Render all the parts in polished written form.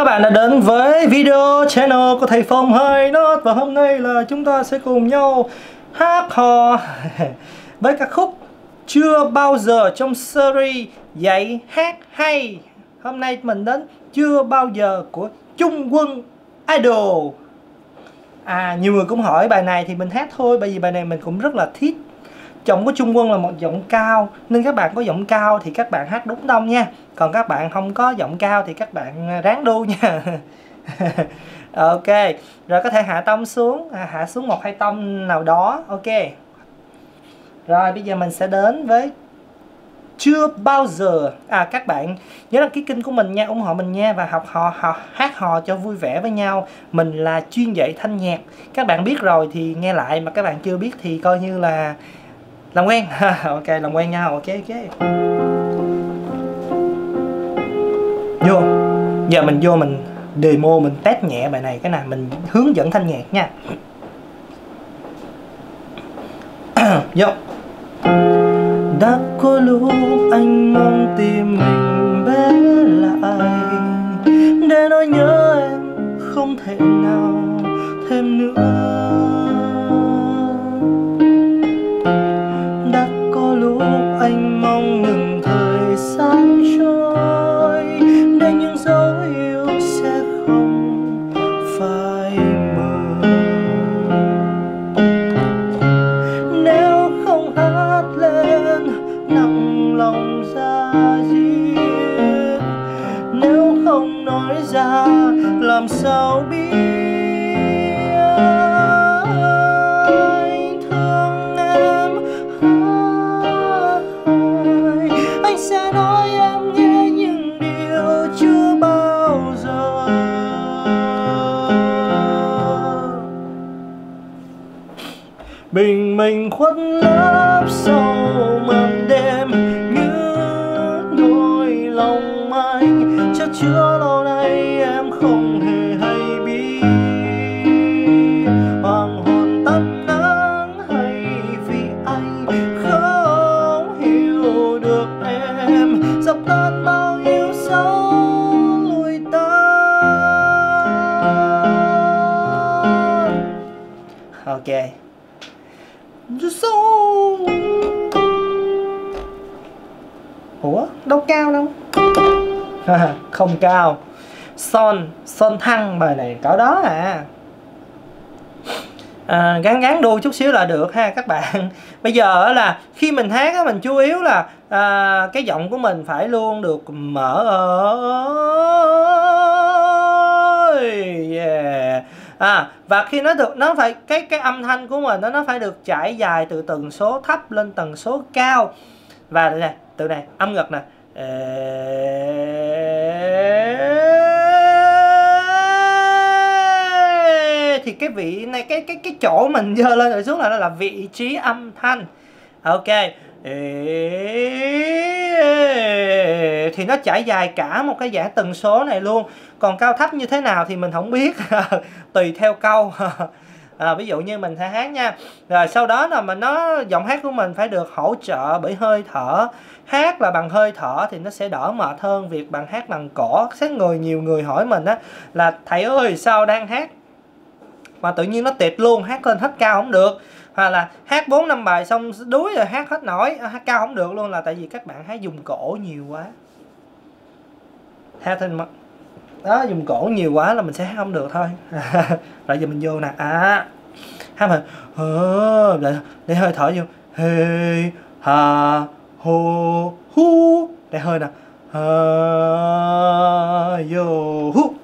Các bạn đã đến với video channel của thầy Phong Hai Nốt. Và hôm nay là chúng ta sẽ cùng nhau hát hò với ca khúc Chưa Bao Giờ trong series dạy hát hay. Hôm nay mình đến Chưa Bao Giờ của Trung Quân Idol. Nhiều người cũng hỏi bài này thì mình hát thôi, bởi vì bài này mình cũng rất là thích. Giọng của Trung Quân là một giọng cao, nên các bạn có giọng cao thì các bạn hát đúng tông nha. Còn các bạn không có giọng cao thì các bạn ráng đu nha. Ok, rồi có thể hạ tông xuống, hạ xuống 1-2 tông nào đó. Ok. Rồi bây giờ mình sẽ đến với Chưa Bao Giờ. Các bạn nhớ đăng ký kênh của mình nha, ủng hộ mình nha, và hát hò cho vui vẻ với nhau. Mình là chuyên dạy thanh nhạc. Các bạn biết rồi thì nghe lại, mà các bạn chưa biết thì coi như là làm quen. Ok, làm quen nhau. Ok. Vô. Giờ mình vô mình demo, mình test nhẹ bài này. Cái nào mình hướng dẫn thanh nhạc nha. Vô. Đã có lúc anh mong tim mình bé lại, để nỗi nhớ em không thể nào thêm nữa. Đã có lúc anh mong ngừng thời gian trôi, để những dấu yêu sẽ không phai mờ. Nếu không hát lên nặng lòng ra diết, nếu không nói ra làm sao biết. Anh thương em, anh sẽ nói em nghe những điều chưa bao giờ. Bình minh khuất lấp sau màn đêm, như nỗi lòng anh chất chứa lâu nay em không hề hay biết. Hoàng hôn tắt nắng hay vì anh không hiểu được em, dập tan bao yêu dấu lùi tan. Ok. Ủa, đâu cao đâu. Không cao. Son thăng, bài này cỡ đó gắn đu chút xíu là được ha các bạn. Bây giờ là khi mình hát mình chú ý là cái giọng của mình phải luôn được mở. Và khi nó phải cái âm thanh của mình nó phải được trải dài từ tần số thấp lên tần số cao. Và đây này, từ này âm ngực nè, thì cái vị này, cái chỗ mình giơ lên rồi xuống là nó là vị trí âm thanh. Ok. Thì nó trải dài cả một cái dãy tần số này luôn. Còn cao thấp như thế nào thì mình không biết. Tùy theo câu. Ví dụ như mình sẽ hát nha. Rồi sau đó là giọng hát của mình phải được hỗ trợ bởi hơi thở. Hát là bằng hơi thở thì nó sẽ đỡ mệt hơn việc bằng hát bằng cổ. Nhiều người hỏi mình là thầy ơi sao đang hát mà tự nhiên nó tịt luôn, hát lên hết cao không được. Hoặc là hát 4-5 bài xong đuối rồi hát hết nổi, hát cao không được luôn, là tại vì các bạn hát dùng cổ nhiều quá. Hát thêm đó, dùng cổ nhiều quá là mình sẽ hát không được thôi. Rồi giờ mình vô nè, hát mà để hơi thở vô, hê hà hô hu, để hơi nè, vô hu.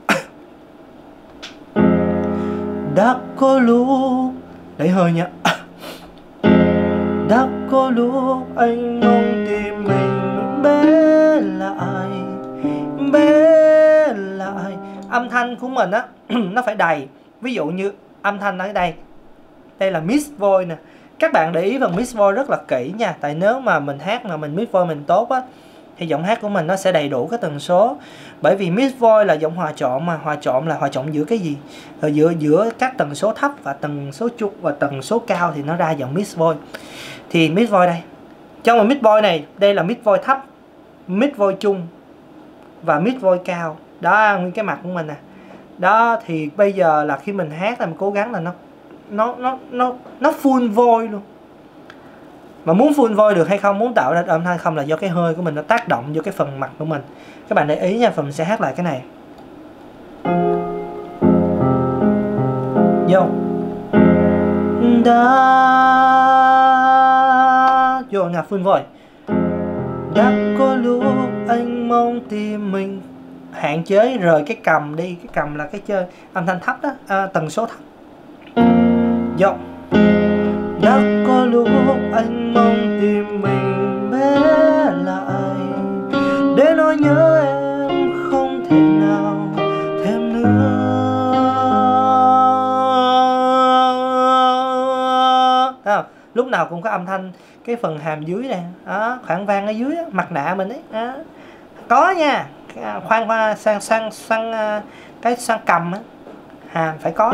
Đã có lúc, để hơi nha. Đã có lúc anh mong tim mình bé lại. Âm thanh của mình nó phải đầy. Ví dụ như âm thanh ở đây là mix voice nè. Các bạn để ý phần mix voice rất là kỹ nha. Tại nếu mà mình hát mà mình mix voice mình tốt thì giọng hát của mình nó sẽ đầy đủ cái tần số. Bởi vì mix voice là giọng hòa trộn, mà hòa trộn là hòa trộn giữa cái gì? Giữa các tần số thấp và tần số trung và tần số cao thì nó ra giọng mix voice. Thì mix voice đây. Trong một mix voice này, đây là mix voice thấp, mix voice trung và mid voice cao. Đó, nguyên cái mặt của mình nè. Đó, thì bây giờ là khi mình hát là mình cố gắng là nó full voice luôn. Mà muốn full voice được hay không, muốn tạo ra âm thanh không là do cái hơi của mình nó tác động vô cái phần mặt của mình. Các bạn để ý nha, phần mình sẽ hát lại cái này. Vô. Đã vô nhạc full voice. Đã có lúc anh mong tim mình, hạn chế rời cái cầm đi. Cái cầm là cái chơi âm thanh thấp đó, tần số thấp. Vô. Đã có lúc anh mong tim mình bé lại, để nỗi nhớ em không thể nào thêm nữa. Lúc nào cũng có âm thanh cái phần hàm dưới này, khoảng vang ở dưới mặt nạ mình ấy, có nha. Khoan qua sang cái sang cầm á, hàm phải có.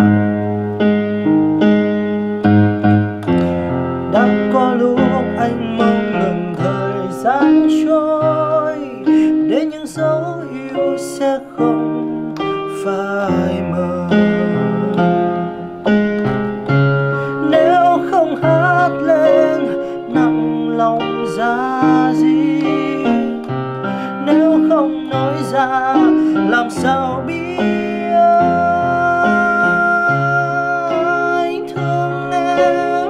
Đã có lúc anh mong ngừng thời gian trôi, để những dấu yêu sẽ không phai mờ. Nếu không hát lên nặng lòng ra gì, nếu không nói ra làm sao biết anh thương em.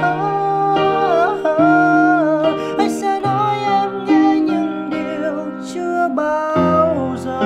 Anh sẽ nói em nghe những điều chưa bao giờ.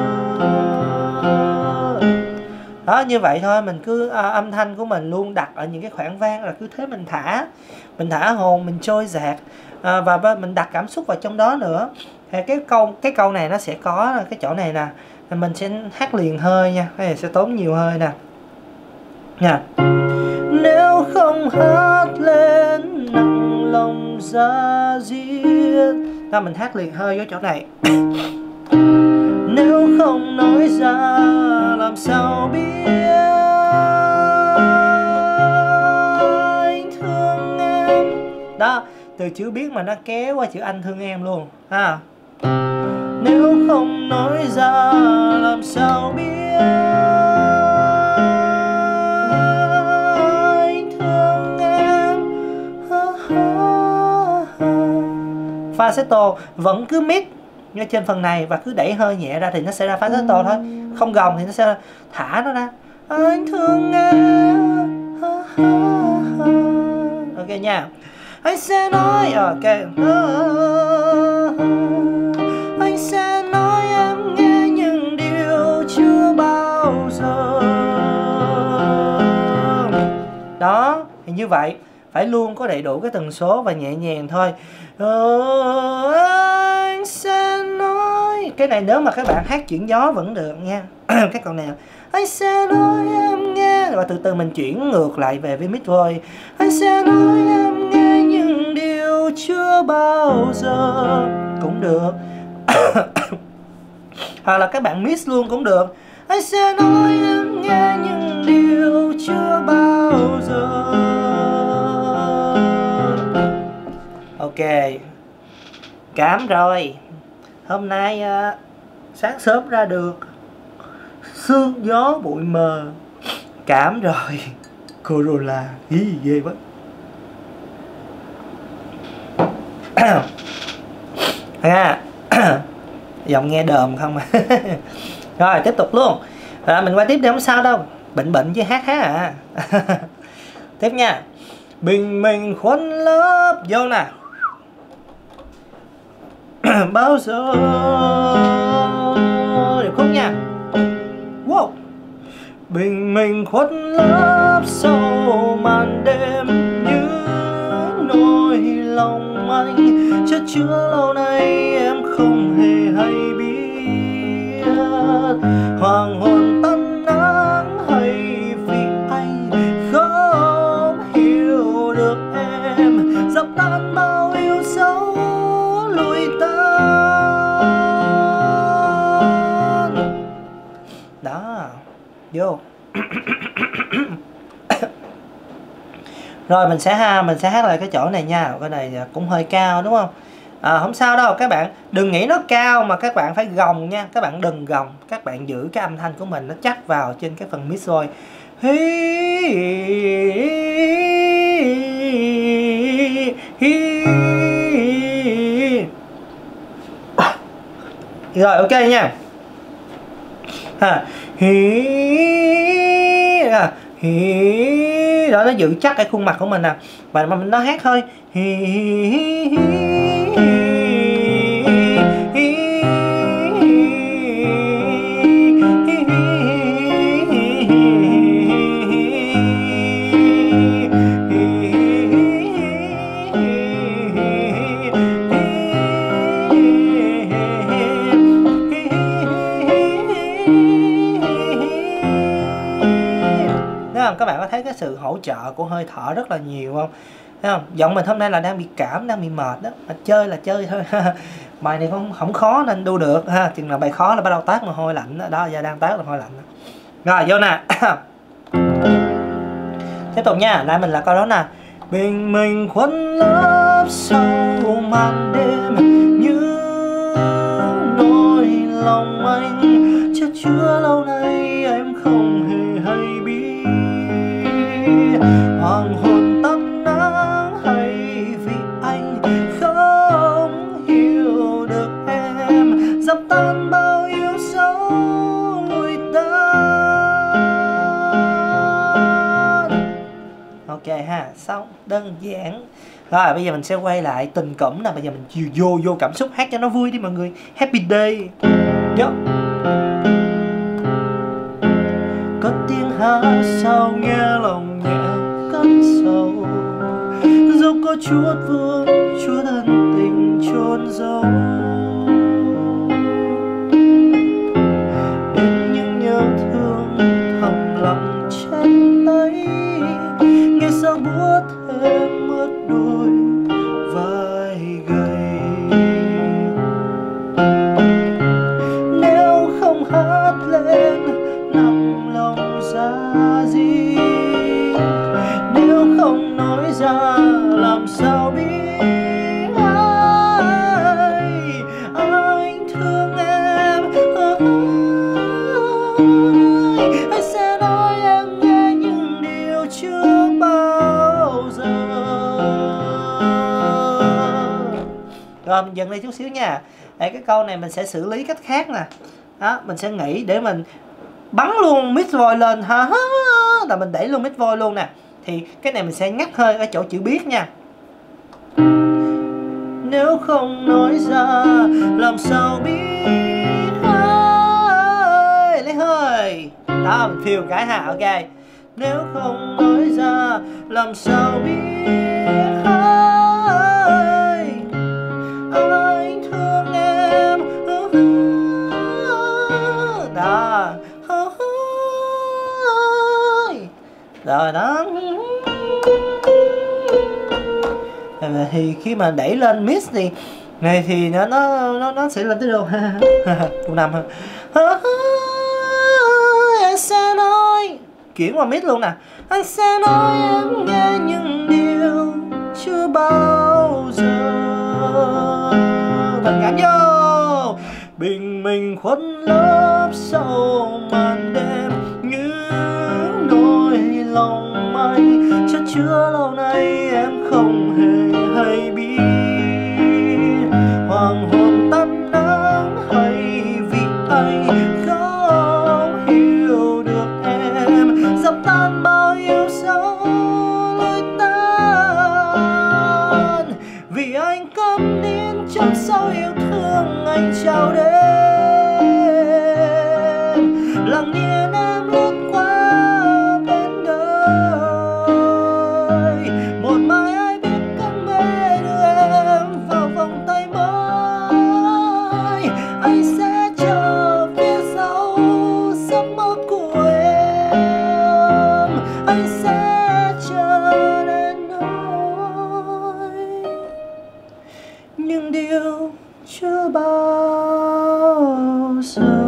Đó, như vậy thôi, mình cứ âm thanh của mình luôn đặt ở những cái khoảng vang, là cứ thế mình thả hồn mình trôi dạt, và mình đặt cảm xúc vào trong đó nữa. Thì cái câu này nó sẽ có cái chỗ này nè, mình sẽ hát liền hơi nha, cái này sẽ tốn nhiều hơi nè nha. Nếu không hát lên nặng lòng ra diết, ta mình hát liền hơi với chỗ này. Nếu không nói ra làm sao biết anh thương em. Đó, từ chữ biết mà nó kéo qua chữ anh thương em luôn ha. Nếu không nói ra làm sao biết anh thương em. Falsetto vẫn cứ mid như trên phần này và cứ đẩy hơi nhẹ ra thì nó sẽ ra falsetto thôi. Không gồng thì nó sẽ thả nó ra. Anh thương em. Ok nha. Anh sẽ nói ok. Anh sẽ nói em nghe những điều chưa bao giờ. Đó, thì như vậy phải luôn có đầy đủ cái tần số và nhẹ nhàng thôi. Anh sẽ nói. Cái này nếu mà các bạn hát chuyển gió vẫn được nha. Cái con này anh sẽ nói em nghe, và từ từ mình chuyển ngược lại về với mid voice. Anh sẽ nói em nghe những điều chưa bao giờ cũng được. Hoặc là các bạn mix luôn cũng được. Anh sẽ nói em nghe những điều chưa bao giờ. Ok, cảm rồi. Hôm nay sáng sớm ra được, sương gió bụi mờ, cảm rồi. Corona, ghê quá. Giọng nghe đờm không à. Rồi tiếp tục luôn. Mình qua tiếp đi, không sao đâu. Bệnh chứ hát à. Tiếp nha. Bình minh khuôn lớp vô nè. Bao giờ điệp khúc nha. Wow. Bình minh khuất lớp sau màn đêm, như nỗi lòng anh chất chứa lâu nay em không hề hay biết. Hoàng hôn tắt nắng hay vì anh không hiểu được em, dập tan bao yêu dấu lụi tan. Đó, vô. Rồi mình sẽ hát lại cái chỗ này nha. Cái này cũng hơi cao đúng không? Không sao đâu các bạn, đừng nghĩ nó cao mà các bạn phải gồng nha, các bạn đừng gồng, các bạn giữ cái âm thanh của mình nó chắc vào trên cái phần mid rồi. Rồi ok nha. Đó, nó giữ chắc cái khuôn mặt của mình nè, và mình nó hát thôi. Các bạn có thấy cái sự hỗ trợ của hơi thở rất là nhiều không? Thấy không? Giọng mình hôm nay là đang bị cảm, đang bị mệt đó, mà chơi là chơi thôi. Bài này không khó nên đu được ha, chừng nào bài khó là bắt đầu tát mồ hôi lạnh đó, đó giờ đang tát mồ hôi lạnh đó. Rồi vô nè. Tiếp tục nha, lại mình là câu đó nè. Bình minh khuất lớp sau màn đêm, như nỗi lòng anh chất chứa lâu nay em không hề hay biết. Hoàng hôn tắt nắng hay vì anh không hiểu được em, dập tan bao yêu dấu lụi tàn. Ok ha, xong, đơn giản. Rồi bây giờ mình sẽ quay lại tình cảm nè, bây giờ mình vô cảm xúc, hát cho nó vui đi mọi người. Happy day. Yo. Có tiếng hát sao nghe lòng nhẹ cất sâu, dẫu có chút vương chút ân tình chôn giấu. Đến những nhớ thương thầm lặng chân ấy, nghe sao buốt thêm mất đôi vai gầy. Nếu không hát lên nặng lòng ra gì, nếu không nói ra làm sao biết anh thương em. Anh sẽ nói em nghe những điều chưa bao giờ. Rồi mình dừng lại chút xíu nha. Để cái câu này mình sẽ xử lý cách khác nè. Đó, mình sẽ nghĩ để mình bắn luôn mic voice lên ha, là mình đẩy luôn mic voice luôn nè. Thì cái này mình sẽ ngắt hơi ở chỗ chữ biết nha. Nếu không nói ra làm sao biết hơi, lấy hơi. Đó, mình feel cái ha, ok. Nếu không nói ra làm sao biết hơi, anh thương em. Đó. Rồi đó. Thì khi mà đẩy lên mix thì này thì nó sẽ lên tới đâu ha. Câu 5 ha. Anh sẽ nói, chuyển qua mix luôn nè. Anh sẽ nói em nghe những điều chưa bao giờ. Tình cảm vô. Bình minh khuất lớp sau màn đêm, như nỗi lòng anh chất chứa lâu nay em không hề hay biết. Hoàng hôn tắt nắng hay vì anh không hiểu được em, dập tan bao yêu dấu lối tan. Vì anh câm nín trong sâu yêu thương anh chào đêm, lặng yên em lướt qua bên đời. Một mai ai biết cơn mê đưa em vào vòng tay mới, anh sẽ chờ phía sau giấc mơ của em. Anh sẽ chờ đến nói những điều chưa bao giờ.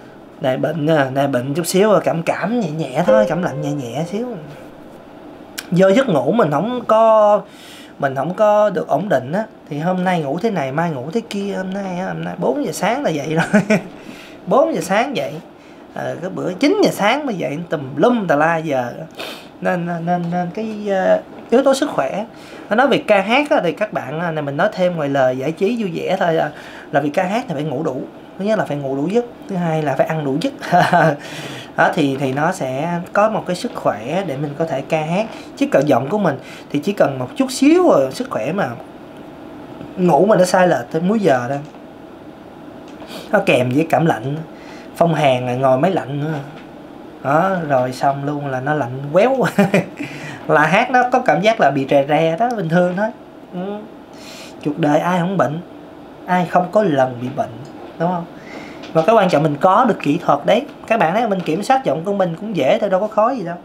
Này bệnh chút xíu, cảm nhẹ nhẹ thôi, cảm lạnh nhẹ nhẹ xíu. do giấc ngủ mình không có được ổn định á, thì hôm nay ngủ thế này, mai ngủ thế kia. Hôm nay 4 giờ sáng là dậy rồi. 4 giờ sáng dậy, cái bữa 9 giờ sáng mới dậy, tùm lum tà la giờ. Nên cái yếu tố sức khỏe. Nói về ca hát á, thì các bạn này mình nói thêm ngoài lời giải trí vui vẻ thôi, là vì ca hát thì phải ngủ đủ. Thứ nhất là phải ngủ đủ giấc, thứ hai là phải ăn đủ giấc. Đó thì nó sẽ có một cái sức khỏe để mình có thể ca hát. Chứ còn giọng của mình thì chỉ cần một chút xíu rồi, sức khỏe mà ngủ mà nó sai lệch tới múi giờ đó, nó kèm với cảm lạnh, phong hàn ngồi máy lạnh nữa đó, rồi xong luôn là nó lạnh quéo. Là hát nó có cảm giác là bị rè rè đó, bình thường thôi. Cuộc đời ai không bệnh, ai không có lần bị bệnh, đúng không? Và cái quan trọng mình có được kỹ thuật đấy. Các bạn thấy mình kiểm soát giọng của mình cũng dễ thôi, đâu có khó gì đâu.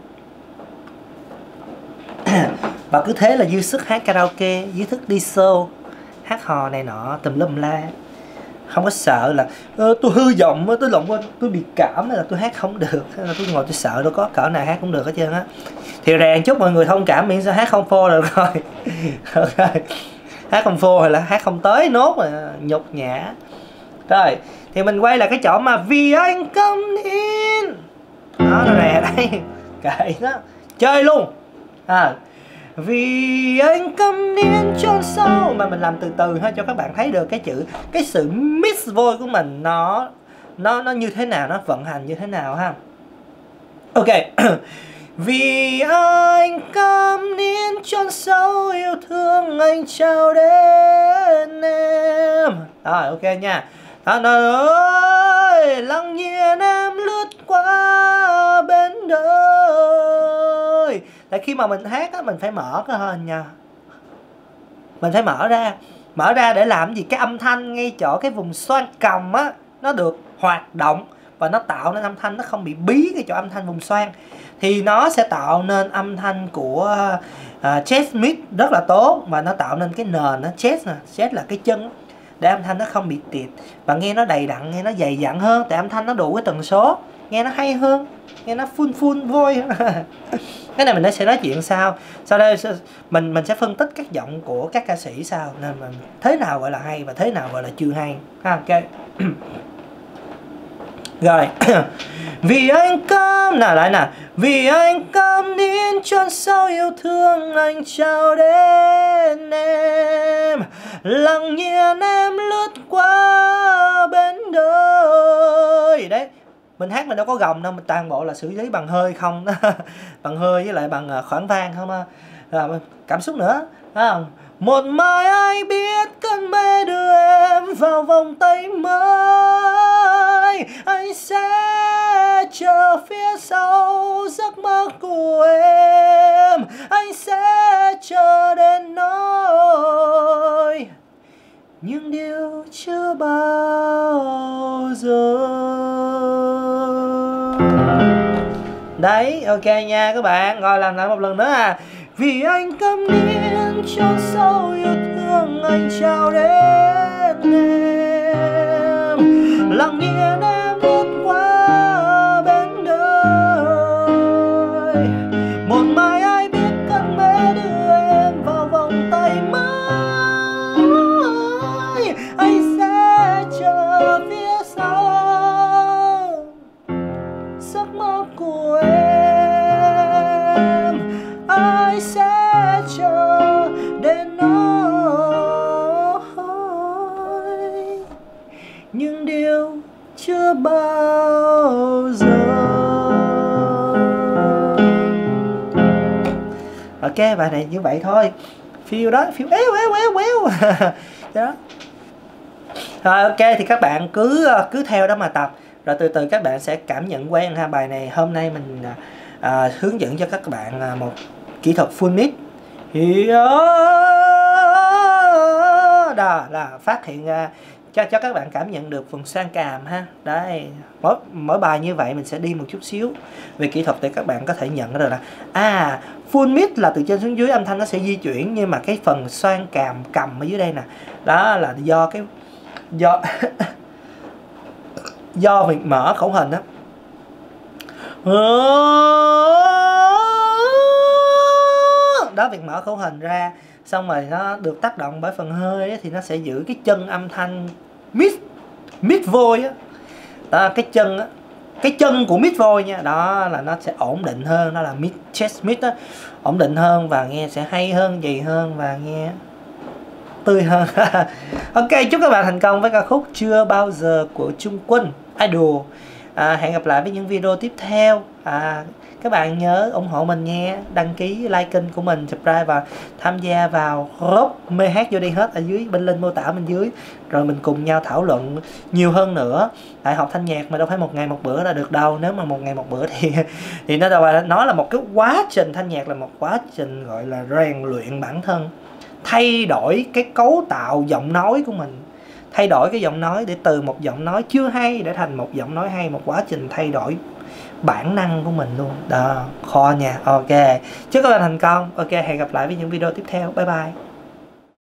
Và cứ thế là dư sức hát karaoke, dư sức đi show, hát hò này nọ tùm lum la. Không có sợ là tôi hư giọng, tôi bị cảm hay là tôi hát không được, hay là tôi ngồi tôi sợ, đâu có cỡ nào hát cũng được hết trơn á. Thì rèn chút mọi người thông cảm, miễn sao hát không phô được rồi. Ok. Hát không phô hay là hát không tới nốt mà nhục nhã. Rồi, thì mình quay lại cái chỗ mà vì anh câm nín. Đó, nó rè đây. Kệ đó, chơi luôn. Vì anh câm nín chôn sâu, mà mình làm từ từ ha, cho các bạn thấy được cái chữ, cái sự mix voice của mình nó như thế nào, nó vận hành như thế nào ha. Ok. Vì anh câm nín chôn sâu yêu thương anh trao đến em. Rồi ok nha. Ơi lặng nhiên em lướt qua bên đời. Tại khi mà mình hát á, mình phải mở cái hình nha. Mình phải mở ra để làm gì? Cái âm thanh ngay chỗ cái vùng xoang cằm á, nó được hoạt động và nó tạo nên âm thanh, nó không bị bí cái chỗ âm thanh vùng xoang. Thì nó sẽ tạo nên âm thanh của chest mid rất là tốt, và nó tạo nên cái nền nó chest nè, chest là cái chân, để âm thanh nó không bị tiệt và nghe nó đầy đặn, nghe nó dày dặn hơn, tại âm thanh nó đủ cái tần số, nghe nó hay hơn, nghe nó full vui. Cái này mình sẽ nói chuyện sau đây mình sẽ phân tích các giọng của các ca sĩ sau, nên mình thế nào gọi là hay và thế nào gọi là chưa hay ha. Ok. Rồi. Vì anh câm lại nè, vì anh câm nín chôn sâu yêu thương anh trao đến em, lặng nhiên em lướt qua bên đời. Đấy, mình hát mình đâu có gồng đâu, mình toàn bộ là xử lý bằng hơi không. Bằng hơi với lại bằng khoảng vang không à. Cảm xúc nữa, thấy không? Một mai ai biết cơn mê đưa em vào vòng tay mới, anh sẽ chờ phía sau giấc mơ của em, anh sẽ chờ đến nỗi những điều chưa bao giờ. Đấy, ok nha các bạn. Rồi làm lại một lần nữa à. Vì anh câm nín chôn sâu yêu thương anh trao đến em, lặng nhiên em lướt qua bên đời. Một mai ai biết cơn mê đưa em vào vòng tay mới, anh sẽ chờ phía sau giấc mơ của em, ai sẽ chờ đến nỗi những điều chưa bao giờ. Ok, bài này như vậy thôi. Feel đó, feel éo đó. Rồi ok, thì các bạn cứ theo đó mà tập, rồi từ từ các bạn sẽ cảm nhận quen ha. Bài này hôm nay mình hướng dẫn cho các bạn một kỹ thuật full mix. Đó là phát hiện ra cho các bạn cảm nhận được phần xoang càm ha. Đấy, mỗi bài như vậy mình sẽ đi một chút xíu về kỹ thuật để các bạn có thể nhận ra được là full mix là từ trên xuống dưới âm thanh nó sẽ di chuyển, nhưng mà cái phần xoang càm cầm ở dưới đây nè, đó là do việc mở khẩu hình đó. đó, việc mở khẩu hình ra xong rồi nó được tác động bởi phần hơi á, thì nó sẽ giữ cái chân âm thanh mid voice á. Đó, cái chân của mid voice nha, đó là nó sẽ ổn định hơn, nó là mid chest mid á, ổn định hơn và nghe sẽ hay hơn, dày hơn và nghe tươi hơn. Ok, chúc các bạn thành công với ca khúc Chưa Bao Giờ của Trung Quân Idol. Hẹn gặp lại với những video tiếp theo. Các bạn nhớ ủng hộ mình nha, đăng ký like kênh của mình, subscribe và tham gia vào group mê hát vô đi hết ở dưới bên link mô tả bên dưới, rồi mình cùng nhau thảo luận nhiều hơn nữa. Tại học thanh nhạc mà đâu phải một ngày một bữa là được đâu. Nếu mà một ngày một bữa thì nó là một cái quá trình, thanh nhạc là một quá trình gọi là rèn luyện bản thân, thay đổi cái cấu tạo giọng nói của mình, thay đổi cái giọng nói để từ một giọng nói chưa hay để thành một giọng nói hay, một quá trình thay đổi bản năng của mình luôn đó, kho nha. Ok, chúc các bạn thành công. Ok, hẹn gặp lại với những video tiếp theo. Bye bye.